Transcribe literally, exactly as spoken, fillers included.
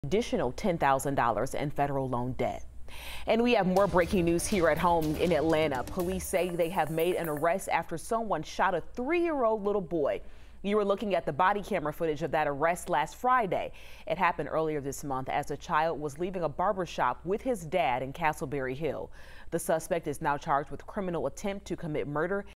Additional ten thousand dollars in federal loan debt. And we have more breaking news here at home in Atlanta. Police say they have made an arrest after someone shot a three-year-old little boy. You were looking at the body camera footage of that arrest last Friday. It happened earlier this month as a child was leaving a barbershop with his dad in Castleberry Hill. The suspect is now charged with criminal attempt to commit murder